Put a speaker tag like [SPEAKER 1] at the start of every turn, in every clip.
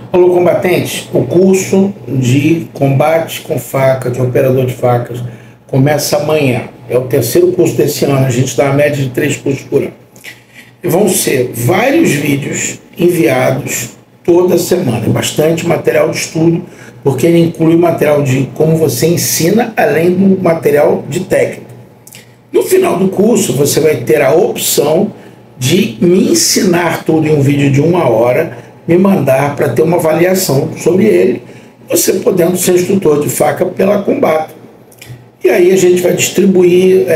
[SPEAKER 1] Alô, combatentes, o curso de combate com faca, de operador de facas, começa amanhã. É o terceiro curso desse ano, a gente dá uma média de 3 cursos por ano. E vão ser vários vídeos enviados toda semana, bastante material de estudo, porque ele inclui material de como você ensina, além do material de técnica. No final do curso, você vai ter a opção de me ensinar tudo em um vídeo de 1 hora, me mandar para ter uma avaliação sobre ele, você podendo ser instrutor de faca pela Combato. E aí a gente vai distribuir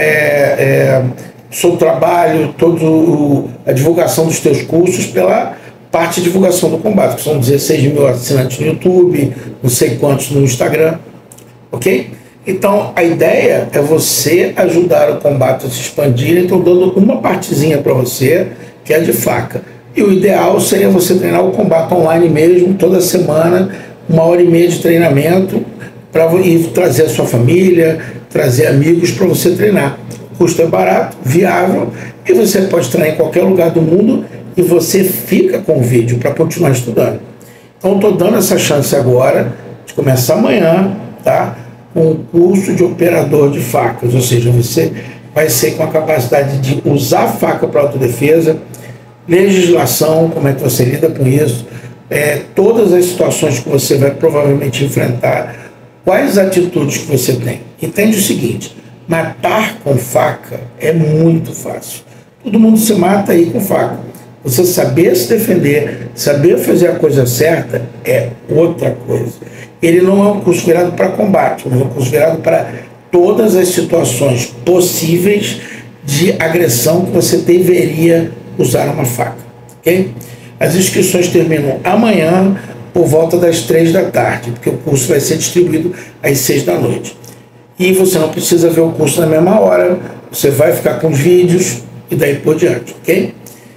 [SPEAKER 1] seu trabalho, a divulgação dos teus cursos pela parte de divulgação do Combato, que são 16 mil assinantes no YouTube, não sei quantos no Instagram, ok? Então a ideia é você ajudar o Combato a se expandir, então dando uma partezinha para você, que é de faca. E o ideal seria você treinar o Combato online mesmo, toda semana, 1h30 de treinamento, para trazer a sua família, trazer amigos para você treinar. O custo é barato, viável, e você pode treinar em qualquer lugar do mundo e você fica com o vídeo para continuar estudando. Então estou dando essa chance agora, de começar amanhã, tá? Com o curso de operador de facas, ou seja, você vai ser com a capacidade de usar a faca para autodefesa, legislação, como é que você lida com isso, todas as situações que você vai provavelmente enfrentar, quais atitudes que você tem. Entende o seguinte, matar com faca é muito fácil. Todo mundo se mata aí com faca. Você saber se defender, saber fazer a coisa certa é outra coisa. Ele não é um curso virado para combate, mas é um curso virado para todas as situações possíveis de agressão que você deveria usar uma faca, ok? As inscrições terminam amanhã por volta das 3 da tarde, porque o curso vai ser distribuído às 6 da noite. E você não precisa ver o curso na mesma hora, você vai ficar com os vídeos e daí por diante, ok?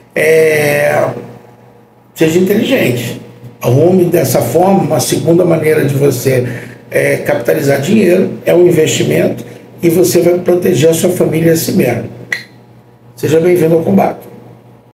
[SPEAKER 1] Seja inteligente, arrume dessa forma uma segunda maneira de você capitalizar dinheiro, é um investimento e você vai proteger a sua família a si mesmo. Seja bem-vindo ao Combato.